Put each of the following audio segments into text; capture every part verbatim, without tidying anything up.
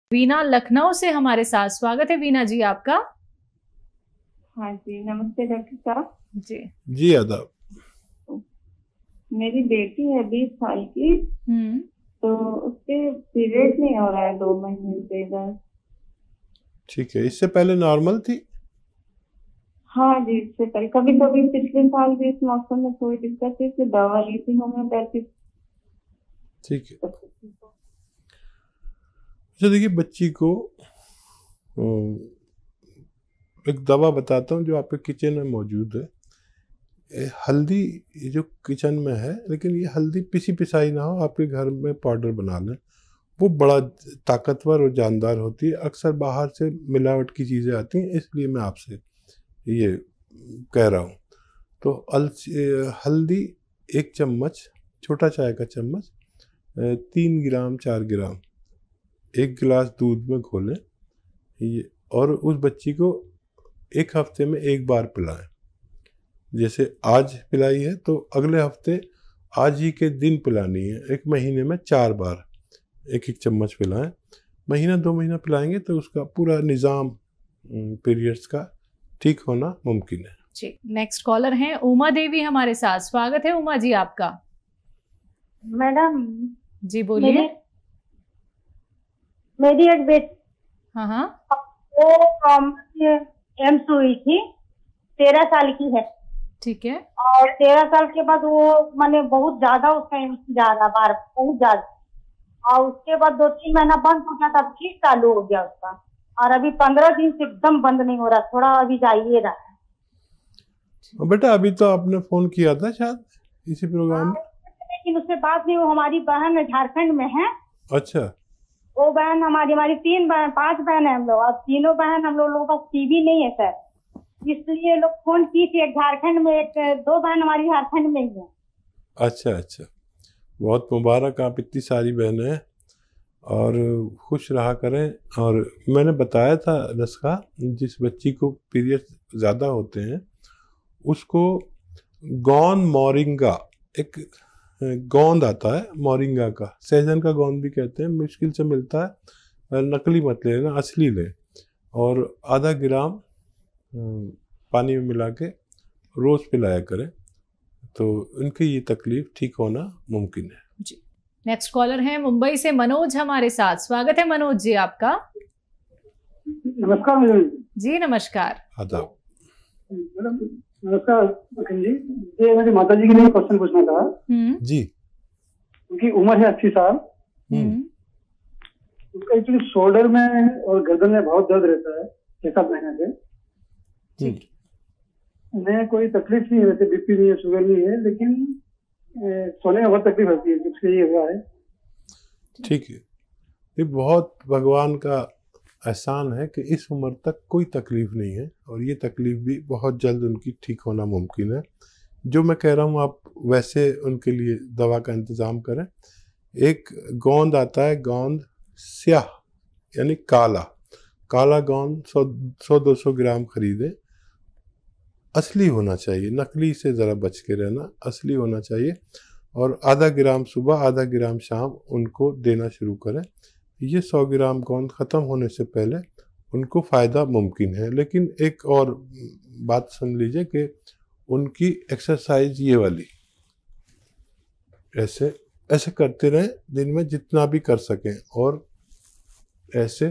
वीना लखनऊ से हमारे साथ, स्वागत है वीना जी आपका। हाँ जी, नमस्ते डॉक्टर साहब। जी जी आदाब। मेरी बेटी है बीस साल की, हम्म तो उसके पीरियड नहीं हो रहा है दो महीने से इधर। ठीक है, इससे पहले नॉर्मल थी? हाँ जी, इससे पहले कभी कभी पिछले साल भी इस मौसम में थोड़ी दिक्कत थी, फिर दवा ली थी होम्योपैथिक। ठीक है, अच्छा देखिए, बच्ची को एक दवा बताता हूँ जो आपके किचन में मौजूद है। ए, हल्दी ये जो किचन में है, लेकिन ये हल्दी पिसी पिसाई ना हो, आपके घर में पाउडर बना लें। वो बड़ा ताकतवर और जानदार होती है। अक्सर बाहर से मिलावट की चीज़ें आती हैं, इसलिए मैं आपसे ये कह रहा हूँ। तो अलसी हल्दी एक चम्मच, छोटा चाय का चम्मच, तीन ग्राम चार ग्राम एक गिलास दूध में घोलें ये, और उस बच्ची को एक हफ्ते में एक बार पिलाएं। जैसे आज पिलाई है तो अगले हफ्ते आज ही के दिन पिलानी है। एक महीने में चार बार एक एक चम्मच पिलाएं। महीना दो महीना पिलाएंगे तो उसका पूरा निज़ाम पीरियड्स का ठीक होना मुमकिन है। जी, नेक्स्ट कॉलर हैं उमा देवी हमारे साथ, स्वागत है उमा जी आपका। मैडम जी बोलिए। मेरी, मेरी एक बेटी, हाँ हाँ, वो एम्स हुई थी, तेरह साल की है। ठीक है। और तेरह साल के बाद वो माने बहुत ज्यादा उसका एम्स जा रहा बार, बहुत ज्यादा। और उसके बाद दो तीन महीना बंद हो गया, तब फिर चालू हो गया उसका। और अभी पंद्रह दिन से एकदम बंद नहीं हो रहा, थोड़ा अभी जाइए रहा है। बेटा अभी तो आपने फोन किया था शायद इसी प्रोग्राम में, लेकिन उससे बात नहीं। वो हमारी बहन झारखंड में है। अच्छा, वो बहन हमारी हमारी तीन बहन पांच बहन है हम लोग, और तीनों बहन हम लोग लोगों का टीवी नहीं है सर, इसलिए लोग फोन की थी। एक झारखंड में, एक दो बहन हमारी झारखंड में ही है। अच्छा अच्छा, बहुत मुबारक, आप इतनी सारी बहनें हैं और खुश रहा करें। और मैंने बताया था नस्खा, जिस बच्ची को पीरियड ज़्यादा होते हैं उसको गोंद मोरिंगा, एक गोंद आता है मोरिंगा का, सहजन का गोंद भी कहते हैं, मुश्किल से मिलता है, नकली मत लेना, असली लें। और आधा ग्राम पानी में मिला के रोज़ पिलाया करें, तो उनकी ये तकलीफ ठीक होना मुमकिन है। जी, नेक्स्ट कॉलर हैं मुंबई से मनोज हमारे साथ, स्वागत है मनोज जी आपका। नमस्कार जी नमस्कार। आदाब। मैडम नमस्कार जी, ये मेरी माता जी के लिए क्वेश्चन पूछना था। जी, उनकी उम्र है अस्सी साल। उनका एक्चुअली शोल्डर में और गर्दन में बहुत दर्द रहता है छह सात महीने से। ठीक, उन्हें कोई तकलीफ नहीं है, वैसे बीपी नहीं है, शुगर नहीं है, लेकिन ए, सोने में बहुत तकलीफ होती है, जिससे ये हुआ है। ठीक है, ये बहुत भगवान का एहसान है कि इस उम्र तक कोई तकलीफ नहीं है, और ये तकलीफ भी बहुत जल्द उनकी ठीक होना मुमकिन है। जो मैं कह रहा हूँ आप वैसे उनके लिए दवा का इंतज़ाम करें। एक गोंद आता है, गोंद स्याह यानी काला, काला गोंद सौ सौ दो सौ ग्राम खरीदें। असली होना चाहिए, नकली से ज़रा बच के रहना, असली होना चाहिए। और आधा ग्राम सुबह आधा ग्राम शाम उनको देना शुरू करें। ये सौ ग्राम गोंद ख़त्म होने से पहले उनको फ़ायदा मुमकिन है। लेकिन एक और बात सुन लीजिए कि उनकी एक्सरसाइज ये वाली ऐसे ऐसे करते रहें दिन में जितना भी कर सकें, और ऐसे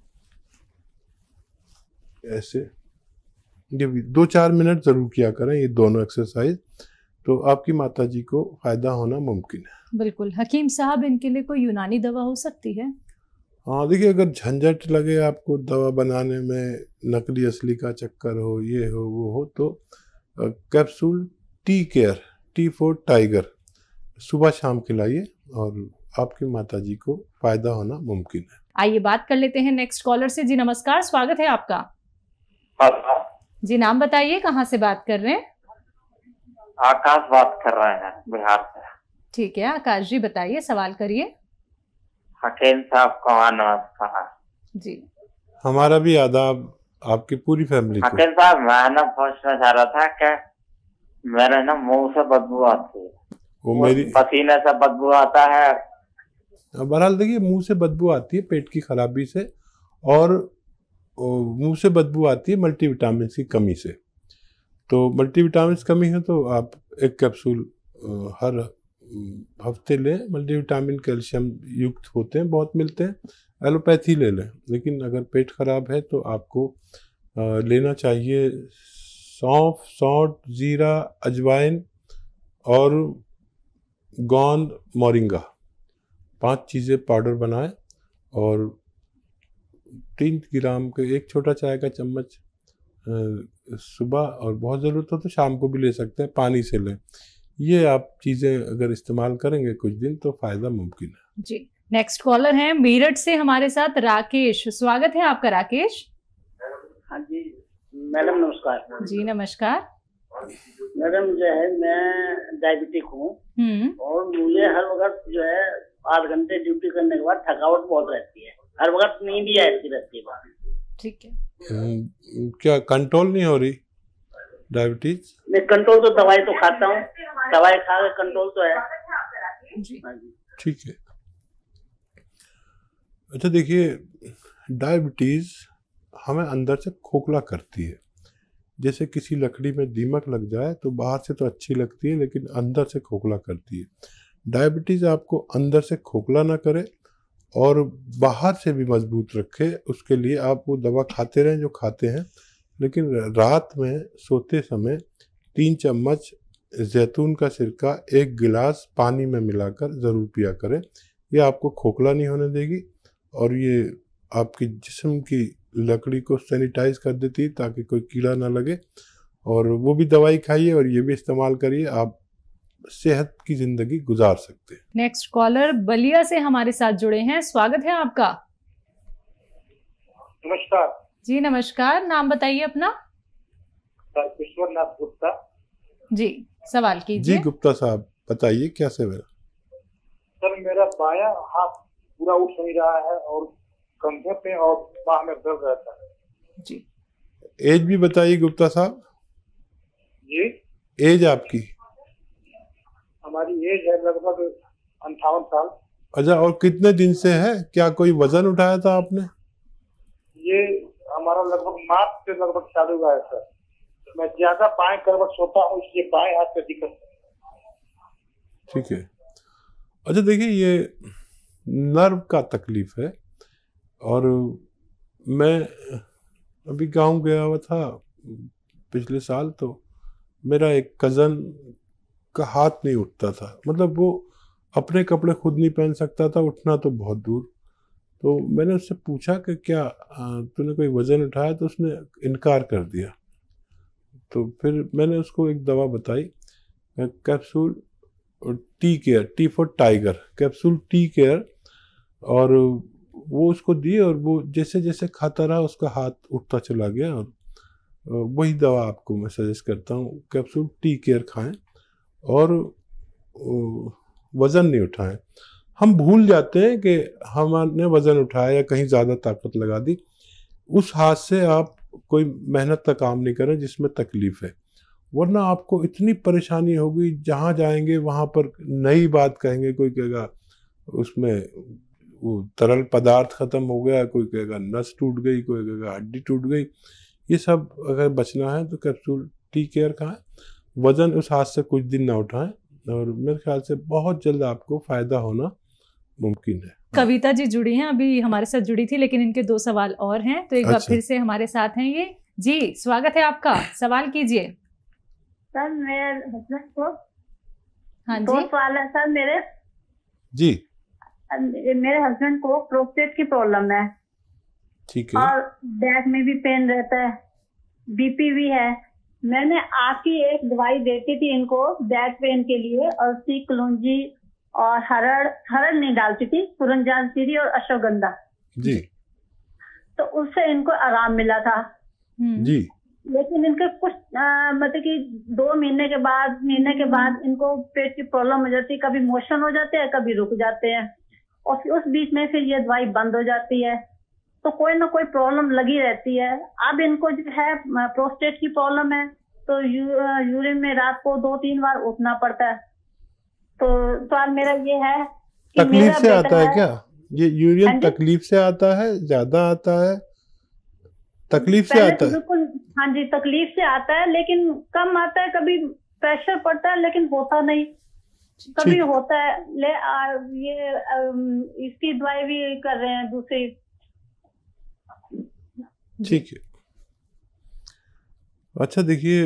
ऐसे ये भी दो चार मिनट ज़रूर किया करें, ये दोनों एक्सरसाइज, तो आपकी माता जी को फ़ायदा होना मुमकिन है। बिल्कुल। हकीम साहब, इनके लिए कोई यूनानी दवा हो सकती है? हाँ देखिए, अगर झंझट लगे आपको दवा बनाने में, नकली असली का चक्कर हो, ये हो वो हो, तो capsule T care, T for tiger, सुबह शाम खिलाइए और आपकी माता जी को फ़ायदा होना मुमकिन है। आइए बात कर लेते हैं नेक्स्ट कॉलर से। जी नमस्कार, स्वागत है आपका। जी नाम बताइए, कहाँ से बात कर रहे हैं? आकाश बात कर रहे हैं बिहार से। ठीक है आकाश जी, बताइए, सवाल करिए। हकीम साहब को नमस्कार। जी हमारा भी आदाब, आपकी पूरी फैमिली को। हकीम साहब, मैं ना पूछना चाह रहा था कि मेरे ना मुंह से बदबू आती है, वो मेरी पसीने से बदबू आता है, बहरहाल देखिए, मुंह से बदबू आती है पेट की खराबी से, और मुंह से बदबू आती है मल्टीविटामिन की कमी से। तो मल्टीविटामिन की कमी है तो आप एक कैप्सूल हर हफ्ते लें। मल्टीविटामिन कैल्शियम युक्त होते हैं, बहुत मिलते हैं, एलोपैथी ले लें। लेकिन अगर पेट खराब है तो आपको लेना चाहिए सौंफ, सौंठ, जीरा, अजवाइन और गोंद, मोरिंगा, पांच चीज़ें पाउडर बनाएं और तीन ग्राम के एक छोटा चाय का चम्मच सुबह, और बहुत ज़रूरत हो तो शाम को भी ले सकते हैं, पानी से लें। ये आप चीज़ें अगर इस्तेमाल करेंगे कुछ दिन तो फ़ायदा मुमकिन है जी। नेक्स्ट कॉलर हैं मेरठ से हमारे साथ राकेश। स्वागत है आपका राकेश। हाँ जी मैडम नमस्कार। जी नमस्कार। मैडम जो है मैं डायबिटिक हूँ और मुझे हर वक्त जो है आठ घंटे ड्यूटी करने के बाद थकावट बहुत रहती है, हर वक्त नींद ही आती रहती है। ठीक है। क्या कंट्रोल नहीं हो रही डायबिटीज? नहीं, कंट्रोल तो दवाई तो खाता हूँ, दवाई खा के कंट्रोल तो है जी। ठीक है। अच्छा देखिए, डायबिटीज हमें अंदर से खोखला करती है। जैसे किसी लकड़ी में दीमक लग जाए तो बाहर से तो अच्छी लगती है लेकिन अंदर से खोखला करती है। डायबिटीज आपको अंदर से खोखला ना करे और बाहर से भी मजबूत रखे, उसके लिए आप वो दवा खाते रहें जो खाते हैं, लेकिन रात में सोते समय तीन चम्मच जैतून का सिरका एक गिलास पानी में मिलाकर ज़रूर पिया करें। ये आपको खोखला नहीं होने देगी और ये आपकी जिस्म की लकड़ी को सैनिटाइज कर देती है ताकि कोई कीड़ा ना लगे। और वो भी दवाई खाइए और ये भी इस्तेमाल करिए, आप सेहत की जिंदगी गुजार सकते हैं। नेक्स्ट कॉलर बलिया से हमारे साथ जुड़े हैं। स्वागत है आपका। नमस्कार जी नमस्कार। नाम बताइए अपना। सर विश्वनाथ गुप्ता। जी सवाल कीजिए। जी गुप्ता साहब बताइए क्या सेवा। सर मेरा बायां हाथ पूरा उठ नहीं रहा है और कंधे पे और बाह में दर्द रहता है। जी। एज भी बताइए गुप्ता साहब। जी एज आपकी? हमारी एज है लगभग अंठावन साल। अच्छा, और कितने दिन से है? क्या कोई वजन उठाया था आपने? ये हमारा लगभग मार्च से लगभग चालू हुआ है सर। मैं ज्यादा बाएं करवट सोता हूँ इसलिए बाएं हाथ पे दिक्कत। ठीक है। अच्छा देखिए, ये नर्व का तकलीफ है और मैं अभी गांव गया हुआ था पिछले साल, तो मेरा एक कज़न का हाथ नहीं उठता था, मतलब वो अपने कपड़े खुद नहीं पहन सकता था, उठना तो बहुत दूर। तो मैंने उससे पूछा कि क्या तूने कोई वज़न उठाया, तो उसने इनकार कर दिया। तो फिर मैंने उसको एक दवा बताई, capsule T care, T for tiger, capsule T care, और वो उसको दी और वो जैसे जैसे खाता रहा उसका हाथ उठता चला गया। और वही दवा आपको मैं सजेस्ट करता हूँ, कैप्सूल टी केयर खाएं और वज़न नहीं उठाएं। हम भूल जाते हैं कि हमने वज़न उठाया या कहीं ज़्यादा ताकत लगा दी, उस हाथ से आप कोई मेहनत का काम नहीं करें जिसमें तकलीफ़ है, वरना आपको इतनी परेशानी होगी, जहाँ जाएंगे वहाँ पर नई बात कहेंगे। कोई कहेगा उसमें वो तरल पदार्थ ख़त्म हो गया, कोई कहेगा नस टूट गई, कोई कहेगा हड्डी टूट गई। ये सब अगर बचना है तो कैप्सूल टी केयर खाएं, वज़न उस हाथ से कुछ दिन ना उठाएं और मेरे ख्याल से बहुत जल्द आपको फ़ायदा होना मुमकिन है। कविता जी जुड़ी हैं, अभी हमारे साथ जुड़ी थी, लेकिन इनके दो सवाल और हैं, तो एक बार फिर से हमारे साथ हैं ये। जी स्वागत है आपका, सवाल कीजिए। सर मेरे हस्बैंड को हाँ दो जी सवाल है सर मेरे। जी मेरे हस्बैंड को प्रोस्टेट की प्रॉब्लम है। ठीक है। और बैक में भी पेन रहता है, बीपी भी है। मैंने आपकी एक दवाई देती थी इनको बैक पेन के लिए, और सी कलौंजी और हरड़ हरड़ नहीं डालती थी, सुरंजानसीरी और अश्वगंधा जी। तो उससे इनको आराम मिला था जी। लेकिन इनके कुछ आ, मतलब कि दो महीने के बाद महीने के बाद इनको पेट की प्रॉब्लम हो जाती है, कभी मोशन हो जाते हैं, कभी रुक जाते हैं, और फिर उस बीच में फिर ये दवाई बंद हो जाती है। तो कोई ना कोई प्रॉब्लम लगी रहती है। अब इनको जो है प्रोस्टेट की प्रॉब्लम है, तो यू, यूरिन में रात को दो तीन बार उठना पड़ता है। तो सवाल मेरा ये है कि तकलीफ मेरा से बेटा आता है क्या ये हाँ यूरिन? जी। तकलीफ से आता है, ज्यादा आता है? तकलीफ से पहले आता तो है? बिल्कुल, हाँ जी, तकलीफ से आता है, लेकिन कम आता है, कभी प्रेशर पड़ता है लेकिन होता नहीं, कभी ठीक। होता है। ले आ, ये अम, इसकी दवाई भी कर रहे हैं दूसरी। ठीक है। अच्छा देखिए,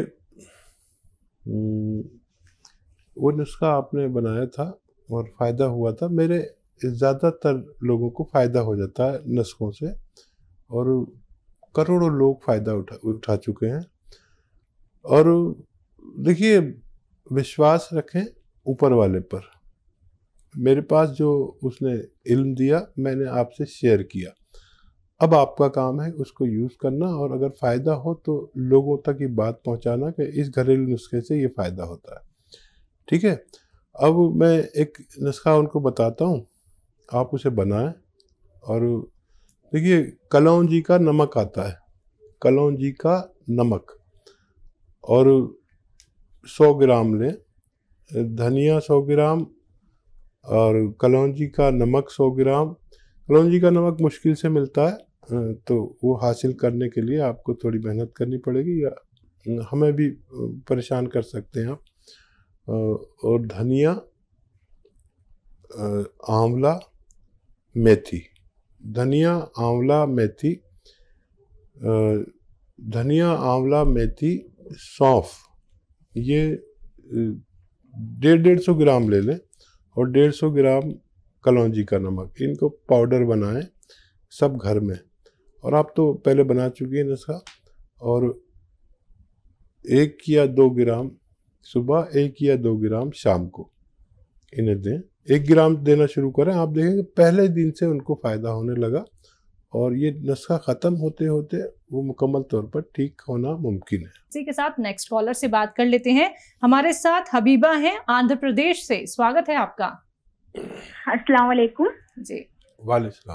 हम्म, वो नुस्खा आपने बनाया था और फ़ायदा हुआ था। मेरे ज़्यादातर लोगों को फ़ायदा हो जाता है नुस्खों से, और करोड़ों लोग फ़ायदा उठा उठा चुके हैं। और देखिए, विश्वास रखें ऊपर वाले पर। मेरे पास जो उसने इल्म दिया, मैंने आपसे शेयर किया। अब आपका काम है उसको यूज़ करना, और अगर फ़ायदा हो तो लोगों तक ये बात पहुंचाना कि इस घरेलू नुस्खे से ये फ़ायदा होता है। ठीक है। अब मैं एक नुस्खा उनको बताता हूँ, आप उसे बनाएं। और देखिए, कलौंजी का नमक आता है, कलौंजी का नमक, और सौ ग्राम लें, धनिया सौ ग्राम और कलौंजी का नमक सौ ग्राम। कलौंजी का नमक मुश्किल से मिलता है, तो वो हासिल करने के लिए आपको थोड़ी मेहनत करनी पड़ेगी, या हमें भी परेशान कर सकते हैं आप। और धनिया, आंवला, मेथी, धनिया, आंवला, मेथी, धनिया, आंवला, मेथी, सौंफ, ये डेढ़ डेढ़ सौ ग्राम ले लें, और डेढ़ सौ ग्राम कलौंजी का नमक। इनको पाउडर बनाएं सब घर में, और आप तो पहले बना चुकी हैं नुस्खा। और एक या दो ग्राम सुबह, एक या दो ग्राम शाम को इन्हें दें। एक ग्राम देना शुरू करें, आप देखेंगे पहले दिन से उनको फ़ायदा होने लगा, और ये नुस्खा ख़त्म होते होते वो मुकम्मल तौर पर ठीक होना मुमकिन है। इसी के साथ नेक्स्ट कॉलर से बात कर लेते हैं। हमारे साथ हबीबा हैं आंध्र प्रदेश से। स्वागत है आपका। अस्सलाम वालेकुम जी। वालेकुम सलाम।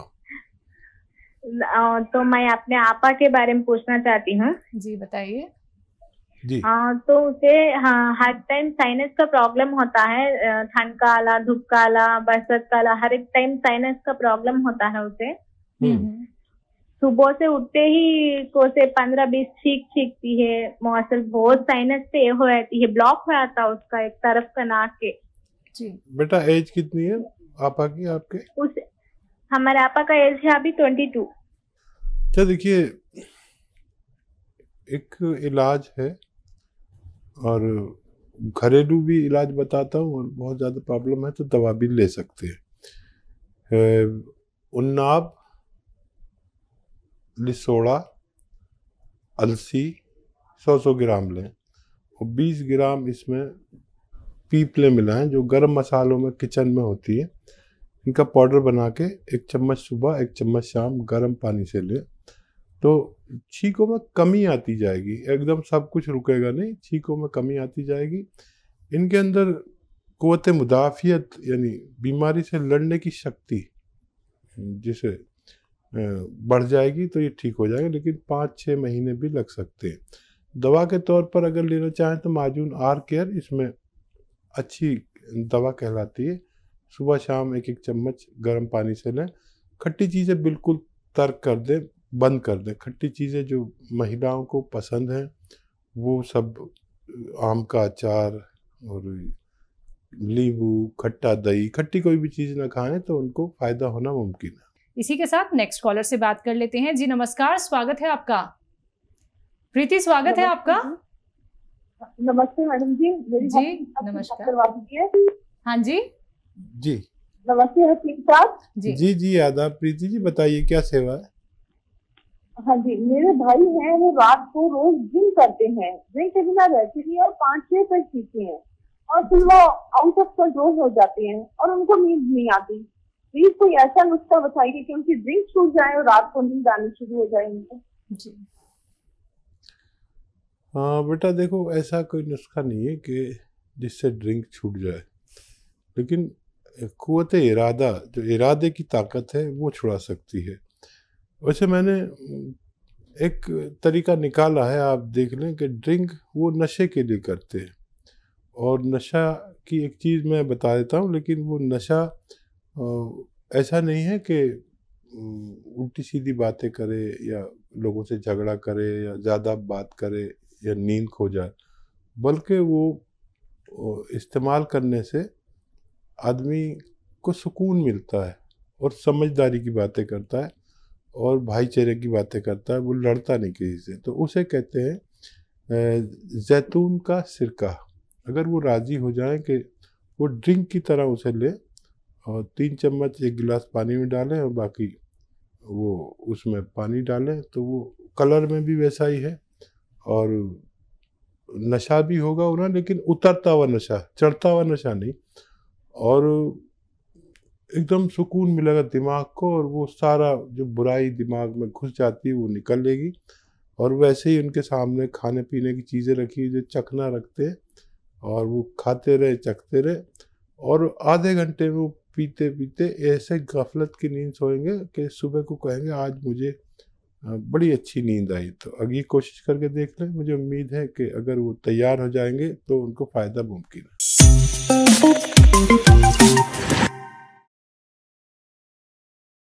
तो मैं अपने आपा के बारे में पूछना चाहती हूँ। जी बताइए। जी। हाँ, तो उसे हाँ हर टाइम साइनस का प्रॉब्लम होता है, ठंड का आला, धूप का आला, बरसात का आला, हर एक टाइम साइनस का प्रॉब्लम होता है उसे। सुबह से उठते ही को से पंद्रह बीस छींक छींकती है, मौसल बहुत साइनस से हो जाती है, ब्लॉक हो जाता है उसका एक तरफ का नाक के। जी। बेटा एज कितनी है आपा की आपके? उस हमारे आपा का एज है अभी ट्वेंटी टू। अच्छा देखिए, एक इलाज है, और घरेलू भी इलाज बताता हूँ, और बहुत ज़्यादा प्रॉब्लम है तो दवा भी ले सकते हैं। उन्नाब, लिसोड़ा, अलसी सौ सौ ग्राम लें, और बीस ग्राम इसमें पीपले मिलाएं, जो गरम मसालों में किचन में होती है। इनका पाउडर बना के एक चम्मच सुबह, एक चम्मच शाम गर्म पानी से लें, तो छींकों में कमी आती जाएगी। एकदम सब कुछ रुकेगा नहीं, छींकों में कमी आती जाएगी। इनके अंदर क़ुव्वत मुदाफ़ियत, यानी बीमारी से लड़ने की शक्ति जिसे बढ़ जाएगी, तो ये ठीक हो जाएगा। लेकिन पाँच छः महीने भी लग सकते हैं। दवा के तौर पर अगर लेना चाहें तो माजून आर केयर इसमें अच्छी दवा कहलाती है। सुबह शाम एक एक चम्मच गर्म पानी से लें। खट्टी चीज़ें बिल्कुल तर्क कर दें, बंद कर दें। खट्टी चीज़ें जो महिलाओं को पसंद हैं, वो सब आम का अचार और नींबू, खट्टा दही, खट्टी कोई भी चीज़ ना खाएं तो उनको फ़ायदा होना मुमकिन है। इसी के साथ नेक्स्ट कॉलर से बात कर लेते हैं। जी नमस्कार, स्वागत है आपका। प्रीति, स्वागत है आपका। नमस्ते मैडम जी। मेरी जी नमस्कार। हाँ जी जी नमस्ते हकीम साहब। जी जी जी आदाब। प्रीति जी बताइए क्या सेवा है? हाँ जी, मेरे भाई हैं, वो रात को रोज ड्रिंक करते हैं, ड्रिंक के बिना रहते नहीं, और पाँच छह तक पीते हैं, और फिर वो आउट ऑफ कंट्रोल हो जाते हैं, और उनको नींद नहीं आती। प्लीज कोई ऐसा नुस्खा बताइए कि उनकी ड्रिंक छूट जाए और रात को नींद आनी शुरू हो जाए उनको। जी। हाँ बेटा, देखो ऐसा कोई नुस्खा नहीं है कि जिससे ड्रिंक छूट जाए, लेकिन क़ुव्वत इरादा, जो इरादे की ताकत है, वो छुड़ा सकती है। वैसे मैंने एक तरीका निकाला है, आप देख लें कि ड्रिंक वो नशे के लिए करते हैं, और नशा की एक चीज़ मैं बता देता हूँ, लेकिन वो नशा ऐसा नहीं है कि उल्टी सीधी बातें करे या लोगों से झगड़ा करे या ज़्यादा बात करे या नींद खो जाए, बल्कि वो इस्तेमाल करने से आदमी को सुकून मिलता है और समझदारी की बातें करता है और भाईचारे की बातें करता है, वो लड़ता नहीं किसी से। तो उसे कहते हैं जैतून का सिरका। अगर वो राज़ी हो जाए कि वो ड्रिंक की तरह उसे ले और तीन चम्मच एक गिलास पानी में डालें और बाकी वो उसमें पानी डालें, तो वो कलर में भी वैसा ही है और नशा भी होगा उन्हें, लेकिन उतरता हुआ नशा, चढ़ता हुआ नशा नहीं, और एकदम सुकून मिलेगा दिमाग को और वो सारा जो बुराई दिमाग में घुस जाती है वो निकल लेगी। और वैसे ही उनके सामने खाने पीने की चीज़ें रखी जो चखना रखते हैं और वो खाते रहे चखते रहे और आधे घंटे में वो पीते पीते ऐसे गफलत की नींद सोएंगे कि सुबह को कहेंगे आज मुझे बड़ी अच्छी नींद आई। तो अगर ये कोशिश करके देख लें, मुझे उम्मीद है कि अगर वो तैयार हो जाएंगे तो उनको फ़ायदा मुमकिन है।